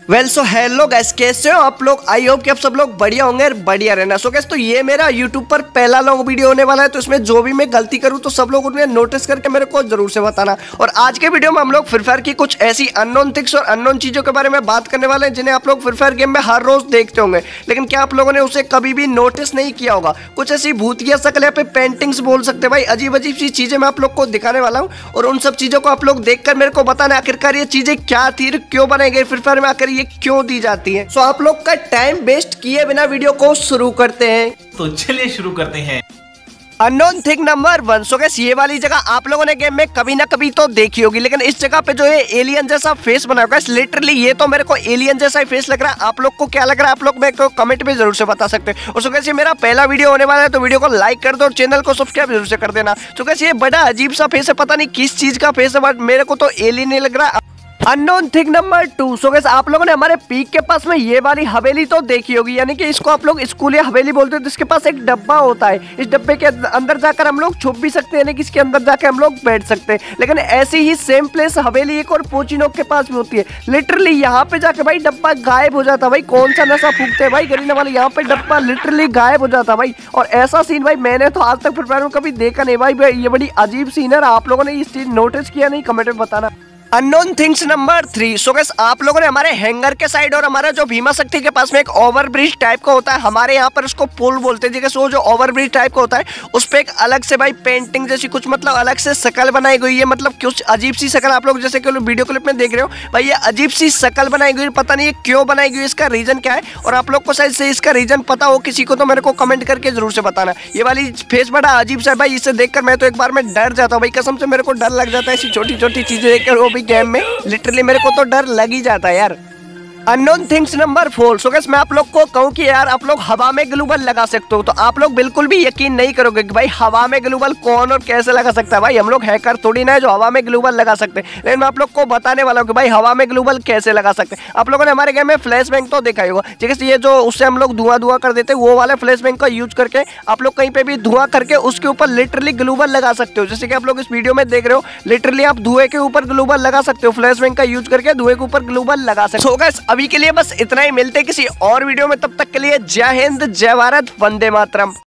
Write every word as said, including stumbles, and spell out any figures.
Well so hello guys, कैसे हो आप लोग। आई होप कि आप सब लोग बढ़िया होंगे और बढ़िया रहना। सो गाइस, तो ये मेरा यूट्यूब पर पहला लॉन्ग वीडियो होने वाला है, तो इसमें जो भी मैं गलती करूं तो सब लोग उन्हें नोटिस करके मेरे को जरूर से बताना। और आज के वीडियो में हम लोग फ्री फायर की कुछ ऐसी अननोन थिंग्स और अननोन चीजों के बारे में बात करने वाले हैं जिन्हें आप लोग फ्री फायर गेम में हर रोज देखते होंगे, लेकिन क्या आप लोगों ने उसे कभी भी नोटिस नहीं किया होगा। कुछ ऐसी भूतिया शक्ल या पे पेंटिंग्स बोल सकते हैं भाई, अजीब अजीब सी चीजें मैं आप लोग को दिखाने वाला हूँ और उन सब चीजों को आप लोग देखकर मेरे को बताना आखिरकार ये चीजें क्या थी, क्यों बनाई गई, फ्री फायर में आकर ये क्यों दी जाती है। सो आप लोग का टाइम वेस्ट किए बिना वीडियो को शुरू करते हैं। तो चलिए शुरू करते हैं। Unknown thing number one. So guys, ये वाली जगह आप लोगों ने गेम में कभी ना कभी तो देखी होगी, लेकिन इस जगह पे जो है एलियन जैसा फेस बना हुआ है। लिटरली ये तो मेरे को एलियन जैसा ही फेस लग रहा है। आप लोग को क्या लग रहा है आप लोग मेरे को कमेंट में जरूर से बता सकते हैं। और सो गाइस, ये मेरा पहला वीडियो होने वाला है, तो वीडियो को लाइक कर दो और चैनल को सब्सक्राइब जरूर से कर देना। सो गाइस, ये बड़ा अजीब सा फेस है, पता नहीं किस चीज का फेस है, बट मेरे को तो एलियन नहीं लग रहा। Unknown thing number two. So guys, आप लोगों ने हमारे पीक के पास में ये वाली हवेली तो देखी होगी, यानी कि इसको आप लोग स्कूल या हवेली बोलते हैं। तो इसके पास एक डब्बा होता है, इस डब्बे के अंदर जाकर हम लोग छुप भी सकते हैं, यानी कि इसके अंदर जाकर हम लोग बैठ सकते हैं। लेकिन ऐसी ही सेम प्लेस हवेली एक और पोचिनोक के पास भी होती है। लिटरली यहाँ पे जाकर भाई डब्बा गायब हो जाता है। भाई कौन सा नशा फूकते हैं भाई गरीना वाले, यहाँ पे डब्बा लिटरली गायब हो जाता है भाई। और ऐसा सीन भाई मैंने तो आज तक फ्री फायर में कभी देखा नहीं भाई, ये बड़ी अजीब सीन है। आप लोगों ने इस चीज नोटिस किया नहीं, कमेंट में बताना। Unknown things number three. So guys, आप लोगों ने हमारे हैंगर के साइड और हमारा जो भीमा शक्ति के पास में एक ओवर ब्रिज टाइप का होता है, हमारे यहाँ पर उसको पुल बोलते हैं। जैसे वो जो ओवर ब्रिज टाइप का होता है उस पे एक अलग से भाई पेंटिंग जैसी कुछ मतलब अलग से शक्ल बनाई गई है। मतलब कुछ अजीब सी शक्ल आप लोग जैसे कि वीडियो क्लिप में देख रहे हो भाई, ये अजीब सी शक्ल बनाई गई, पता नहीं ये क्यों बनाई गई, इसका रीजन क्या है। और आप लोग को शायद से इसका रीजन पता हो किसी को, तो मेरे को कमेंट करके जरूर से बताना। ये वाली फेस बड़ा अजीब सा है भाई, इसे देखकर मैं तो एक बार में डर जाता हूँ भाई, कसम से मेरे को डर लग जाता है ऐसी छोटी छोटी चीजें देखकर, वो भी गेम में। लिटरली मेरे को तो डर लग ही जाता है यार। Unknown things number four. So guys, मैं आप लोग को कहूँ कि यार आप लोग हवा में ग्लूबल लगा सकते हो, तो आप लोग बिल्कुल भी यकीन नहीं करोगे कि भाई हवा में ग्लूबल कौन और कैसे लगा सकता है। भाई हम लोग हैकर थोड़ी ना है जो हवा में ग्लूबल लगा सकते हैं, लेकिन मैं आप लोग को बताने वाला हूँ कि भाई हवा में ग्लूबल कैसे लगा सकते हैं। आप लोगों ने हमारे गेम में फ्लैश बैंक तो देखा ही होगा, जैसे ये जो उससे हम लोग धुआं धुआं कर देते हैं, वो वाले फ्लैश बैंक का यूज करके आप लोग कहीं पे भी धुआं करके उसके ऊपर लिटरली ग्लूबल लगा सकते हो। जैसे कि आप लोग इस वीडियो में देख रहे हो, लिटरली आप धुएं के ऊपर ग्लूबल लगा सकते हो, फ्लैश बैंक का यूज करके धुएं के ऊपर ग्लूबल लगा सकते हो। सो गाइस, अभी के लिए बस इतना ही, मिलते हैं किसी और वीडियो में, तब तक के लिए जय हिंद, जय भारत, वंदे मातरम।